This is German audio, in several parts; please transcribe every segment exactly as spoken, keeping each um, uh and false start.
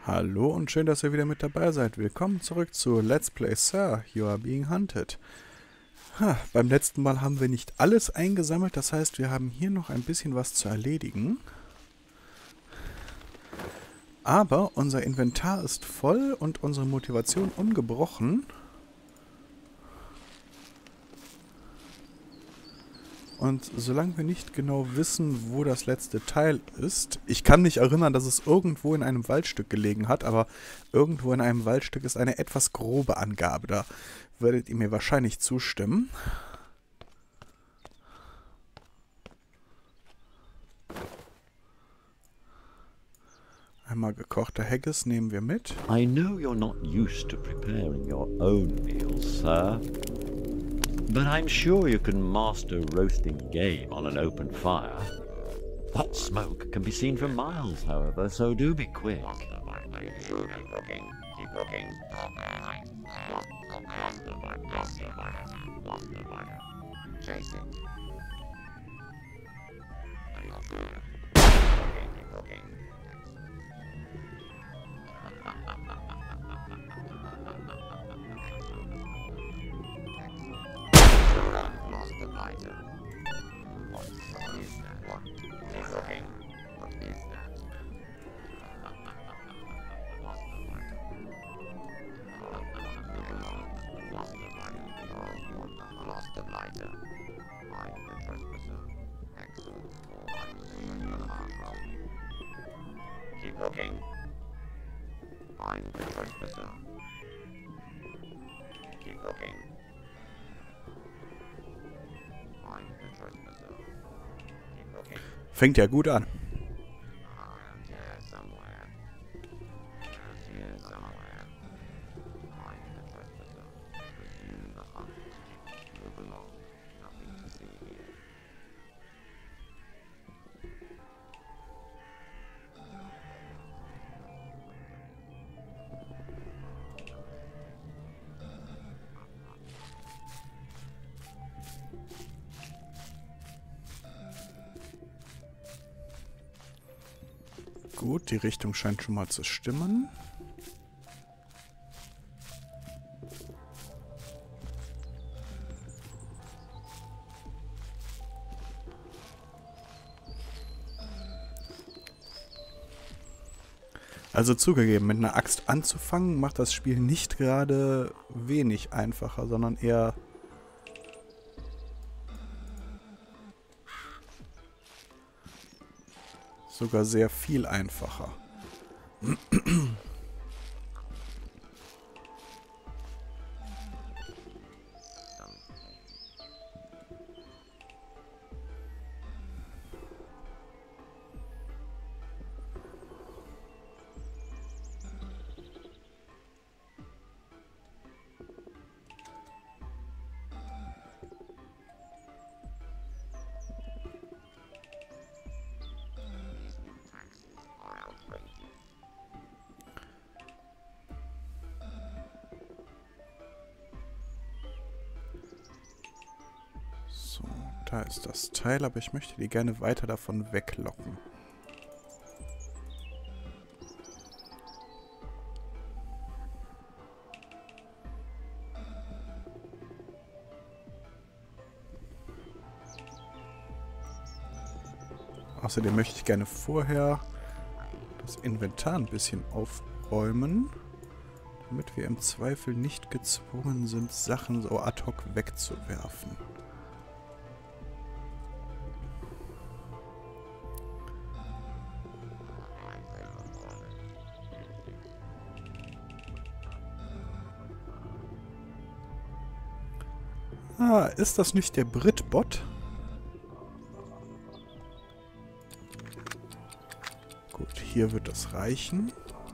Hallo und schön, dass ihr wieder mit dabei seid. Willkommen zurück zu Let's Play Sir, You Are Being Hunted. Ha, beim letzten Mal haben wir nicht alles eingesammelt, das heißt, wir haben hier noch ein bisschen was zu erledigen. Aber unser Inventar ist voll und unsere Motivation ungebrochen. Und solange wir nicht genau wissen, wo das letzte Teil ist, ich kann mich erinnern, dass es irgendwo in einem Waldstück gelegen hat, aber irgendwo in einem Waldstück ist eine etwas grobe Angabe. Da werdet ihr mir wahrscheinlich zustimmen. Einmal gekochter Haggis nehmen wir mit. I know you're not used to preparing your own meals, sir. But I'm sure you can master roasting game on an open fire. That smoke can be seen for miles, however, so do be quick. Keep cooking. Keep cooking. Chasing. Keep cooking. Lost the lighter. What is that? What is cooking? What is that? Lost the lighter. Lost the lighter. Lost the lighter. I'm the trespasser. Excellent. Keep cooking. I'm the trespasser. Keep cooking. I'm the trespasser. Keep cooking. Fängt ja gut an. Around here somewhere. Around here somewhere. I'm the trespasser. Resume the hunt. Move along. Nothing to see here. Gut, die Richtung scheint schon mal zu stimmen. Also zugegeben, mit einer Axt anzufangen, macht das Spiel nicht gerade wenig einfacher, sondern eher sogar sehr viel einfacher. So, da ist das Teil, aber ich möchte die gerne weiter davon weglocken. Außerdem möchte ich gerne vorher das Inventar ein bisschen aufräumen, damit wir im Zweifel nicht gezwungen sind, Sachen so ad hoc wegzuwerfen. Ah, ist das nicht der Brit-Bot? Gut, hier wird das reichen.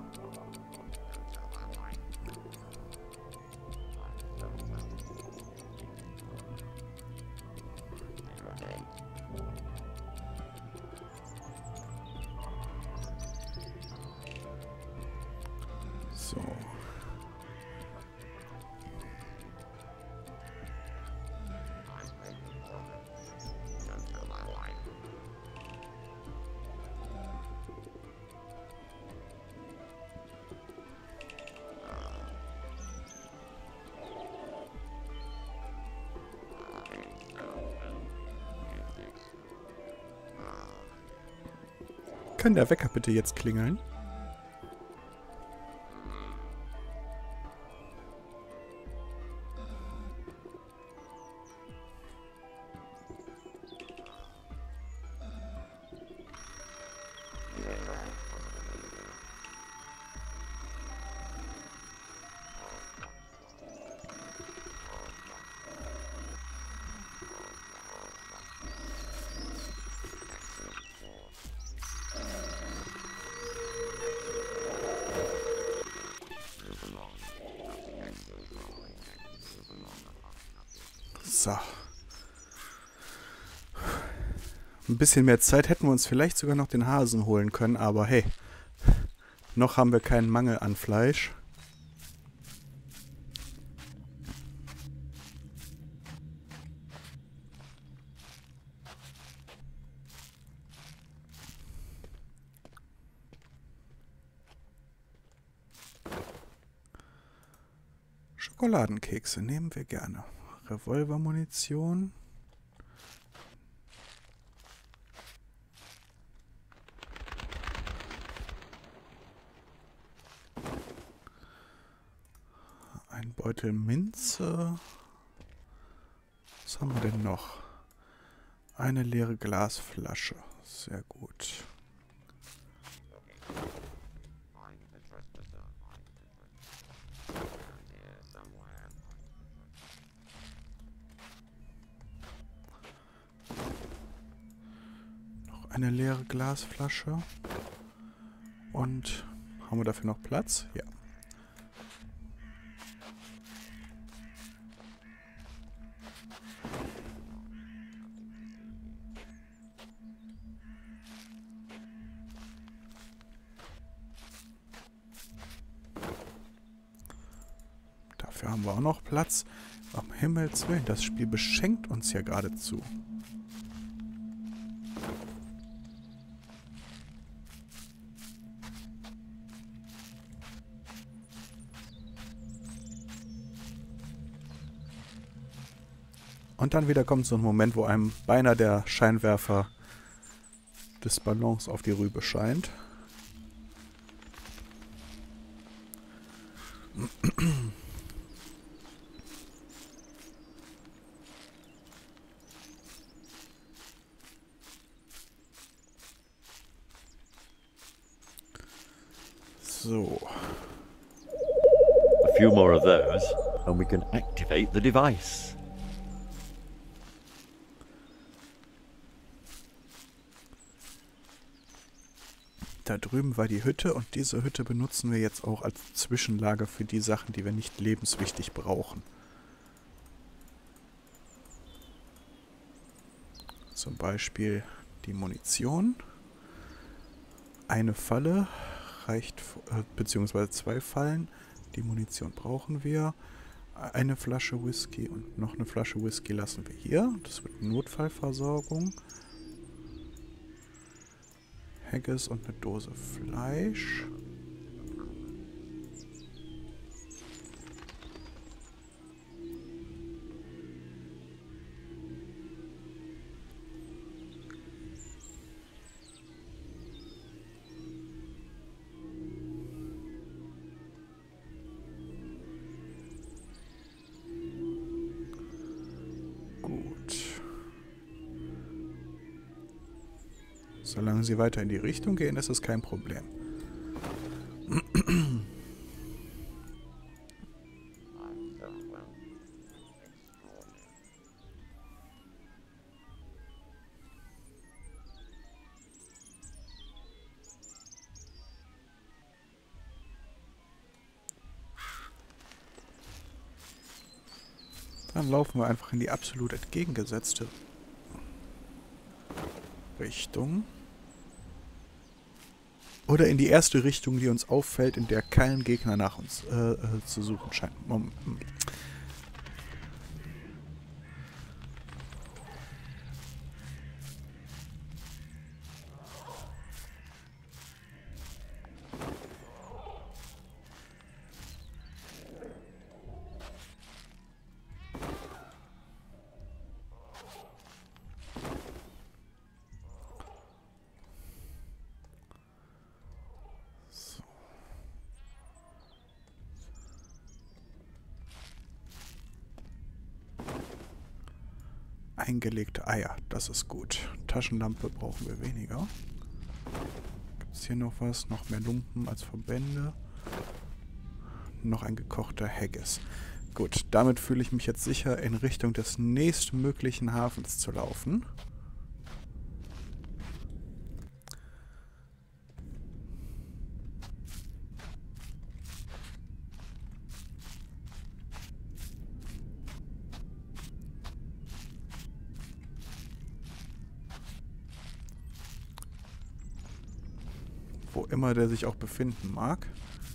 So. Kann der Wecker bitte jetzt klingeln? So. Ein bisschen mehr Zeit hätten wir uns vielleicht sogar noch den Hasen holen können, aber hey, noch haben wir keinen Mangel an Fleisch. Schokoladenkekse nehmen wir gerne. Revolvermunition. Ein Beutel Minze. Was haben wir denn noch? Eine leere Glasflasche. Sehr gut. Noch eine leere Glasflasche. Und haben wir dafür noch Platz? Ja. Dafür haben wir auch noch Platz. Um Himmels Willen, das Spiel beschenkt uns ja geradezu. Und dann wieder kommt so ein Moment, wo einem beinahe der Scheinwerfer des Ballons auf die Rübe scheint. So. A few more of those, and we can activate the device. Da drüben war die Hütte und diese Hütte benutzen wir jetzt auch als Zwischenlager für die Sachen, die wir nicht lebenswichtig brauchen. Zum Beispiel die Munition. Eine Falle reicht, äh, beziehungsweise zwei Fallen. Die Munition brauchen wir. Eine Flasche Whisky und noch eine Flasche Whisky lassen wir hier. Das wird Notfallversorgung. Haggis und eine Dose Fleisch. Solange sie weiter in die Richtung gehen, ist es kein Problem. Dann laufen wir einfach in die absolut entgegengesetzte Richtung. Oder in die erste Richtung, die uns auffällt, in der kein Gegner nach uns äh, äh, zu suchen scheint. Moment. Eingelegte Eier, das ist gut. Taschenlampe brauchen wir weniger. Gibt es hier noch was? Noch mehr Lumpen als Verbände. Noch ein gekochter Haggis. Gut, damit fühle ich mich jetzt sicher, in Richtung des nächstmöglichen Hafens zu laufen. Wo immer der sich auch befinden mag.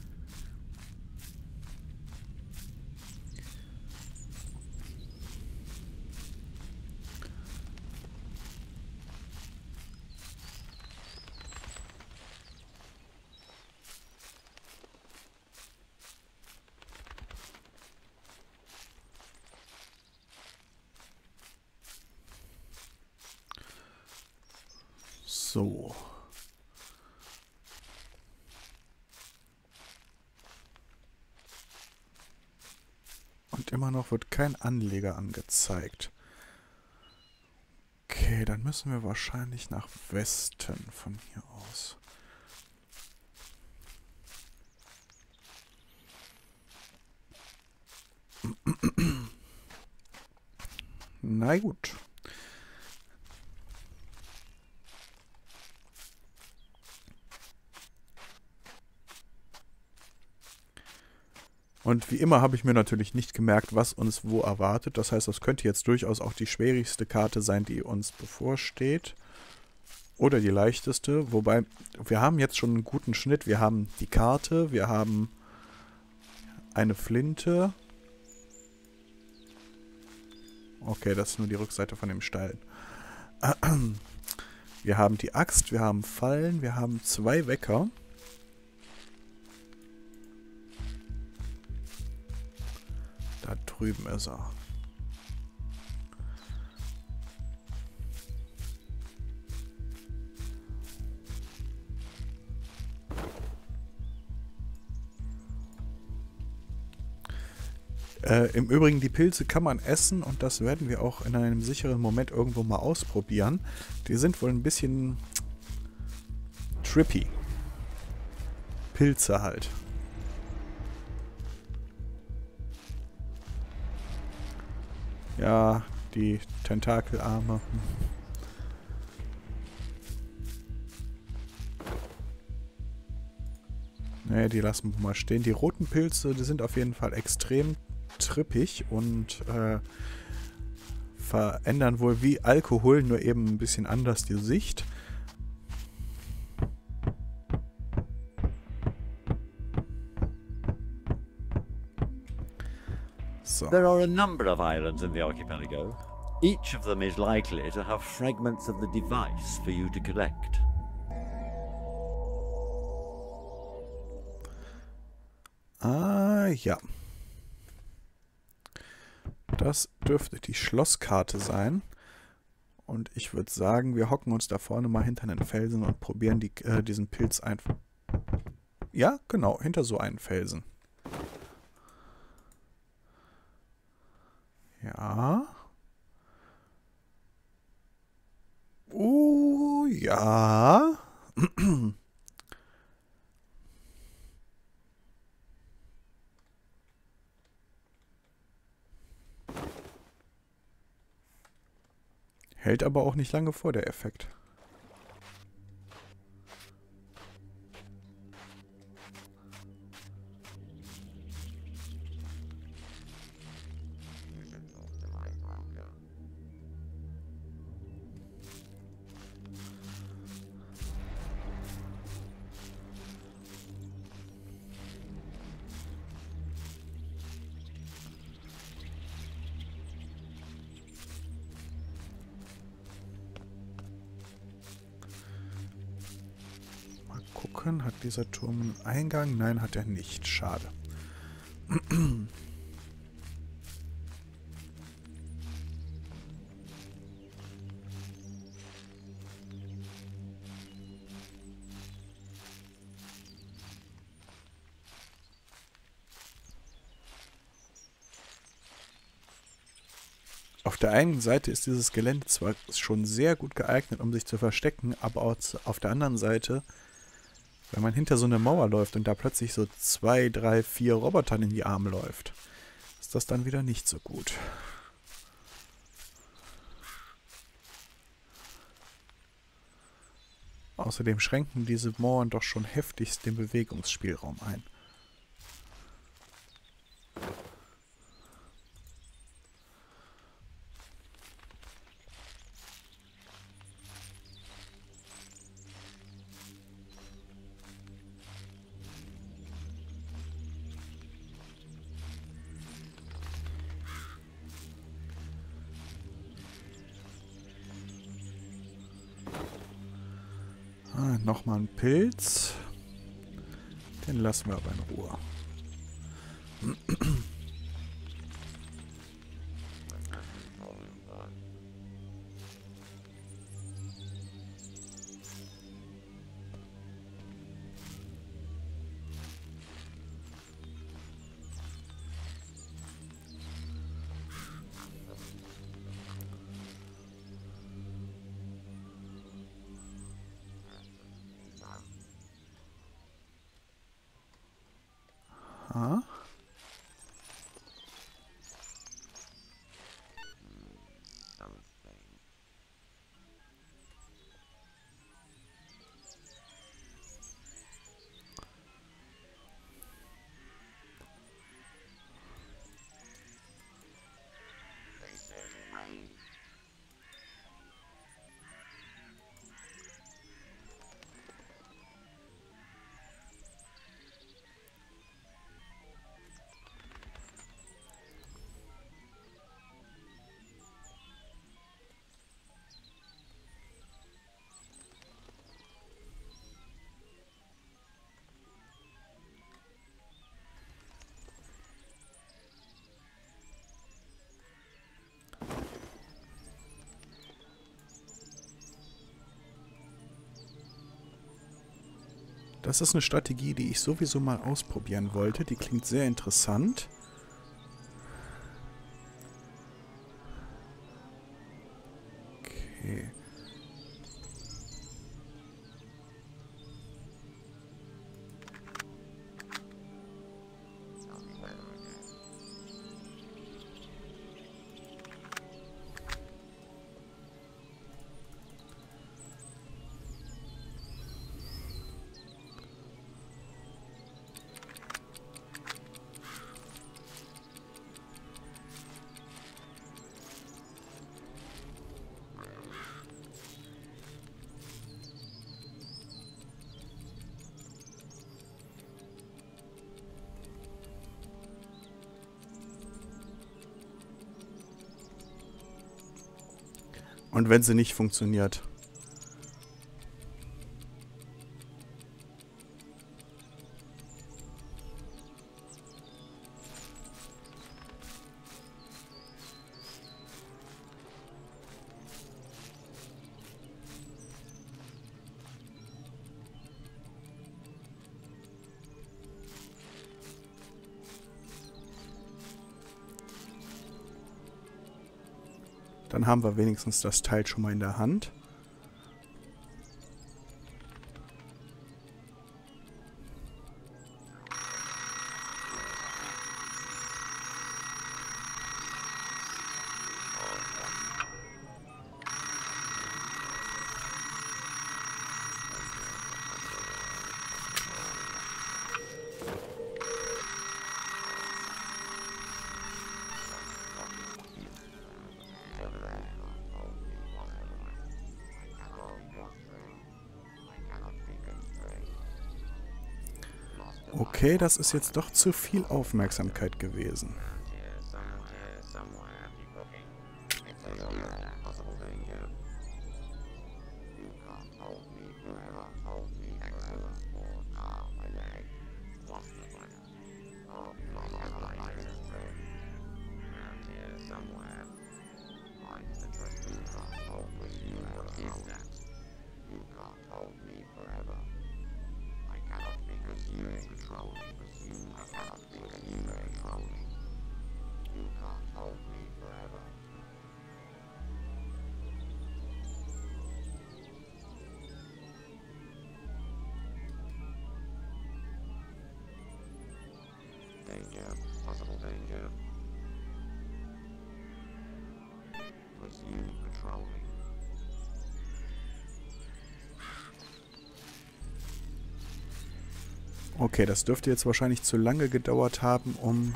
So. Und immer noch wird kein Anleger angezeigt. Okay, dann müssen wir wahrscheinlich nach Westen von hier aus. Na gut. Und wie immer habe ich mir natürlich nicht gemerkt, was uns wo erwartet. Das heißt, das könnte jetzt durchaus auch die schwierigste Karte sein, die uns bevorsteht. Oder die leichteste. Wobei, wir haben jetzt schon einen guten Schnitt. Wir haben die Karte, wir haben eine Flinte. Okay, das ist nur die Rückseite von dem Stein. Wir haben die Axt, wir haben Fallen, wir haben zwei Wecker. Da drüben ist er. Äh, im Übrigen, die Pilze kann man essen und das werden wir auch in einem sicheren Moment irgendwo mal ausprobieren. Die sind wohl ein bisschen trippy. Pilze halt. Ja, die Tentakelarme. Ne, die lassen wir mal stehen. Die roten Pilze, die sind auf jeden Fall extrem trippig und äh, verändern wohl wie Alkohol, nur eben ein bisschen anders die Sicht. So. There are a number of islands in the archipelago. Each of them is likely to have fragments of the device for you to collect. Ah, ja. Das dürfte die Schlosskarte sein. Und ich würde sagen, wir hocken uns da vorne mal hinter einen Felsen und probieren die, äh, diesen Pilz einfach. Ja, genau, hinter so einen Felsen. Ja. Oh, ja. Hält aber auch nicht lange vor, der Effekt. Gucken, hat dieser Turm einen Eingang? Nein, hat er nicht. Schade. Auf der einen Seite ist dieses Gelände zwar schon sehr gut geeignet, um sich zu verstecken, aber auch auf der anderen Seite, wenn man hinter so eine Mauer läuft und da plötzlich so zwei, drei, vier Robotern in die Arme läuft, ist das dann wieder nicht so gut. Außerdem schränken diese Mauern doch schon heftigst den Bewegungsspielraum ein. Ah, nochmal ein Pilz. Den lassen wir aber in Ruhe. Ah. Das ist eine Strategie, die ich sowieso mal ausprobieren wollte. Die klingt sehr interessant. Okay. Und wenn sie nicht funktioniert? Dann haben wir wenigstens das Teil schon mal in der Hand. Okay, das ist jetzt doch zu viel Aufmerksamkeit gewesen. Danger. Possible danger. Resume patrolling. Okay, das dürfte jetzt wahrscheinlich zu lange gedauert haben, um...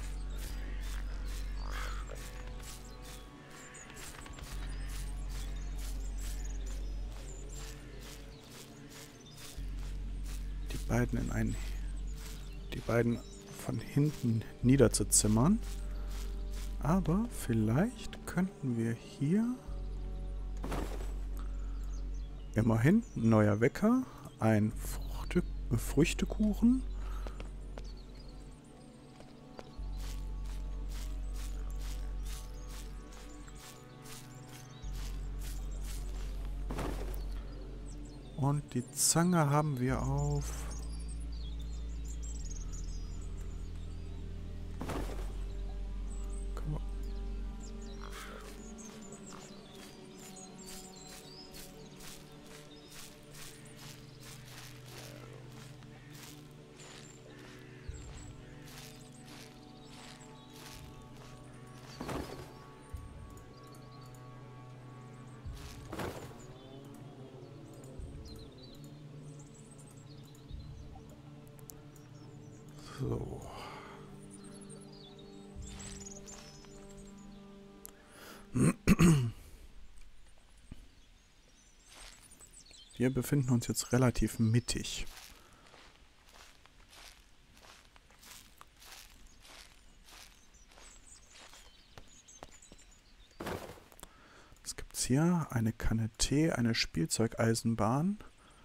die beiden in einen... die beiden von hinten niederzuzimmern. Aber vielleicht könnten wir hier... immerhin ein neuer Wecker, ein Fruchte, Früchtekuchen. Und die Zange haben wir auf... Komm mal. So. Wir befinden uns jetzt relativ mittig. Was gibt's hier? Eine Kanne Tee, eine Spielzeugeisenbahn.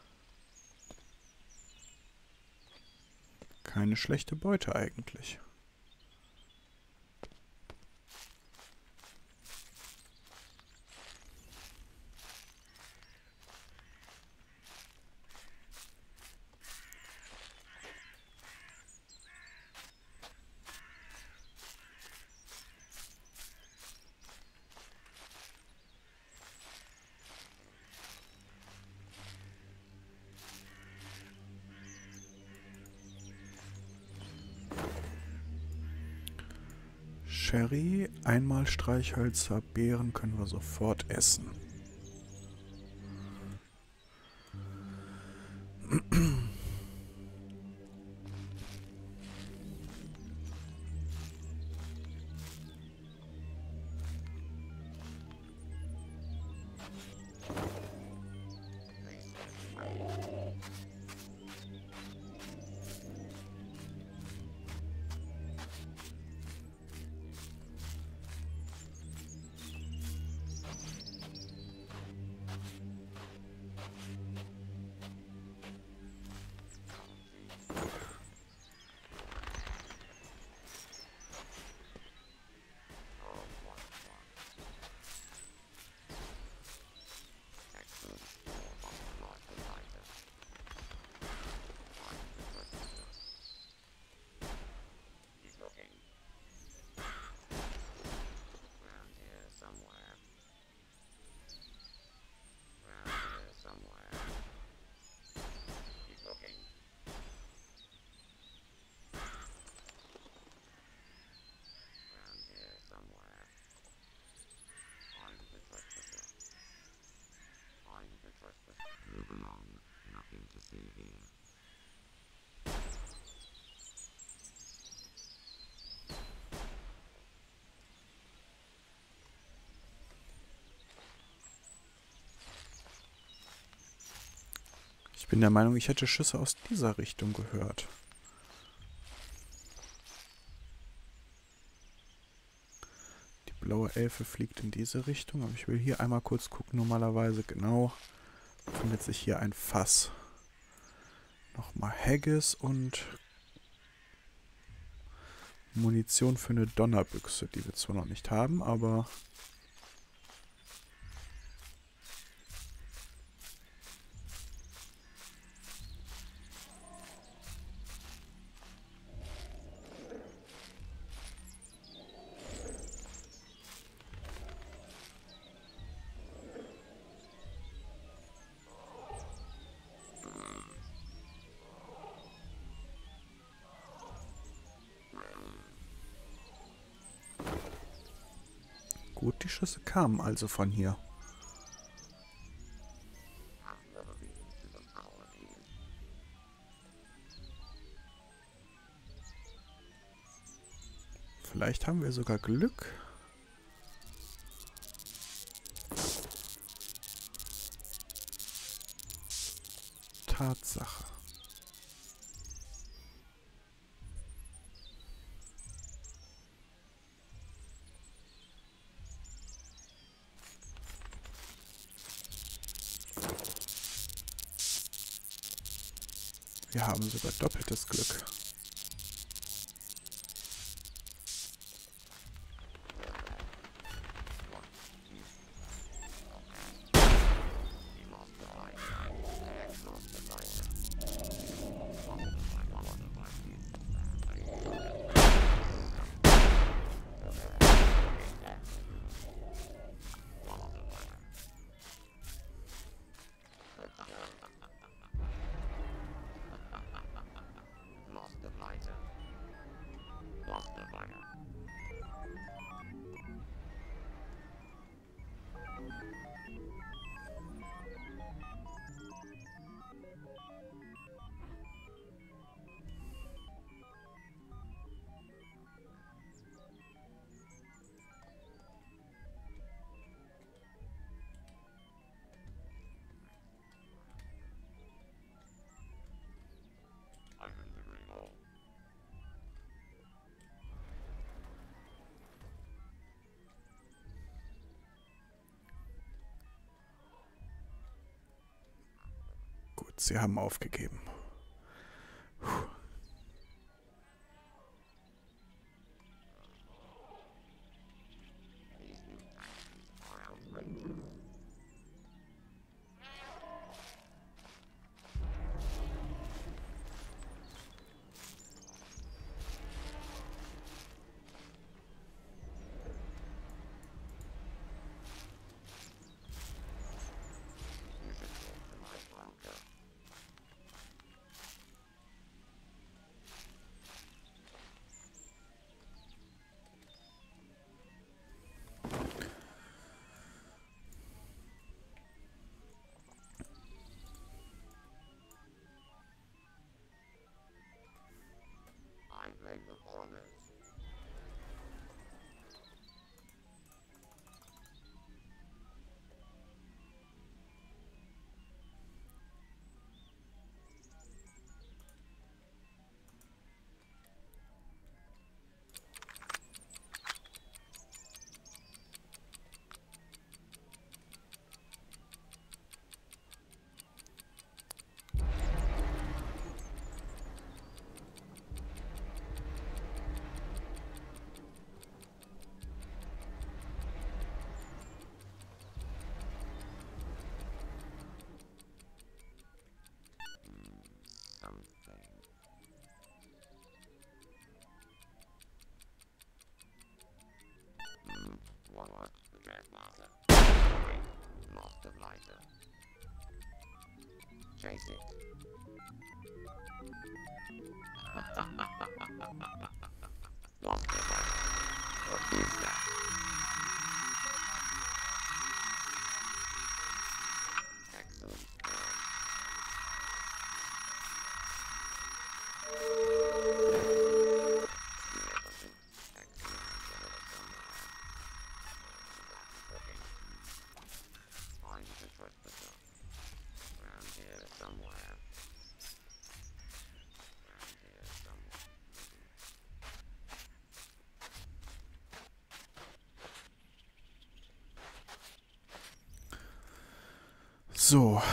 Keine schlechte Beute eigentlich. Sherry, einmal Streichhölzer, Beeren können wir sofort essen. Move along. Nothing to see here. Ich bin der Meinung, ich hätte Schüsse aus dieser Richtung gehört. Die blaue Elfe fliegt in diese Richtung, aber ich will hier einmal kurz gucken. Normalerweise genau befindet sich hier ein Fass. Nochmal Haggis und Munition für eine Donnerbüchse, die wir zwar noch nicht haben, aber... Gut, die Schüsse kamen also von hier. I've never been to the Paladin. Vielleicht haben wir sogar Glück. Tatsache. Wir haben sogar doppeltes Glück. Lost the lighter. Lost the lighter. I couldn't agree more. Gut, sie haben aufgegeben. Puh. These new factions are outrageous. You should talk to my bunker. I blame the foreigners. Something. Hmm. What? What? The Dreadmaster. Lost the lighter. Chase it. Lost the lighter. What is that? Excellent. Work. Find the trespasser. Around here somewhere. Around here somewhere. So.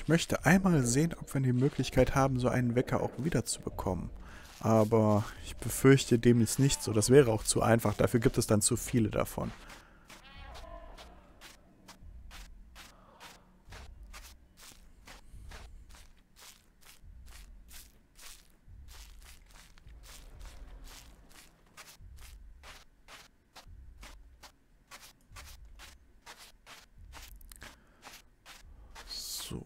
Ich möchte einmal sehen, ob wir die Möglichkeit haben, so einen Wecker auch wieder zu bekommen. Aber ich befürchte, dem ist nicht so. Das wäre auch zu einfach. Dafür gibt es dann zu viele davon. So.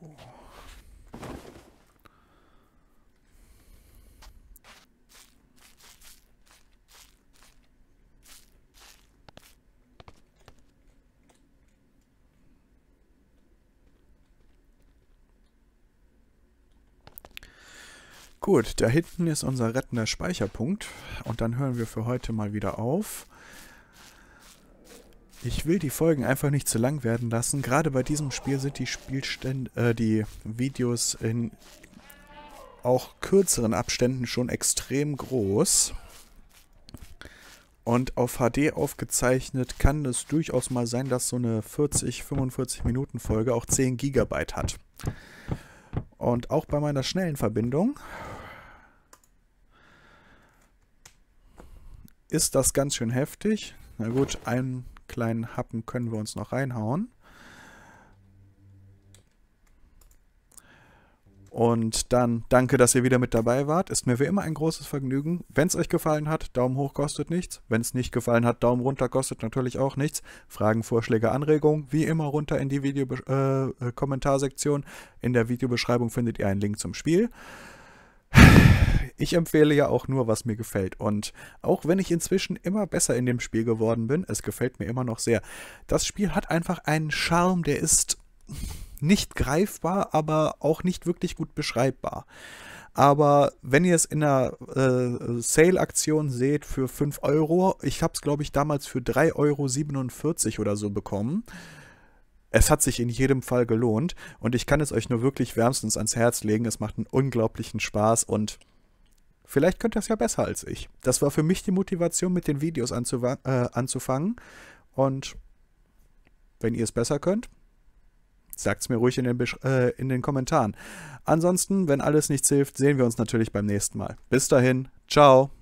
Gut, da hinten ist unser rettender Speicherpunkt und dann hören wir für heute mal wieder auf. Ich will die Folgen einfach nicht zu lang werden lassen. Gerade bei diesem Spiel sind die Spielstände, äh, die Videos in auch kürzeren Abständen schon extrem groß. Und auf H D aufgezeichnet kann es durchaus mal sein, dass so eine vierzig, fünfundvierzig Minuten Folge auch zehn Gigabyte hat. Und auch bei meiner schnellen Verbindung ist das ganz schön heftig. Na gut, einen kleinen Happen können wir uns noch reinhauen. Und dann danke, dass ihr wieder mit dabei wart. Ist mir wie immer ein großes Vergnügen. Wenn es euch gefallen hat, Daumen hoch kostet nichts. Wenn es nicht gefallen hat, Daumen runter kostet natürlich auch nichts. Fragen, Vorschläge, Anregungen, wie immer runter in die Video-Kommentarsektion. Äh, in der Videobeschreibung findet ihr einen Link zum Spiel. Ich empfehle ja auch nur, was mir gefällt. Und auch wenn ich inzwischen immer besser in dem Spiel geworden bin, es gefällt mir immer noch sehr. Das Spiel hat einfach einen Charme, der ist nicht greifbar, aber auch nicht wirklich gut beschreibbar. Aber wenn ihr es in einer äh, Sale-Aktion seht für fünf Euro, ich habe es glaube ich damals für drei Euro siebenundvierzig oder so bekommen. Es hat sich in jedem Fall gelohnt und ich kann es euch nur wirklich wärmstens ans Herz legen. Es macht einen unglaublichen Spaß und vielleicht könnt ihr es ja besser als ich. Das war für mich die Motivation, mit den Videos anzuwa- äh, anzufangen. Und wenn ihr es besser könnt, sagt es mir ruhig in den, Besch- äh, in den Kommentaren. Ansonsten, wenn alles nichts hilft, sehen wir uns natürlich beim nächsten Mal. Bis dahin, ciao.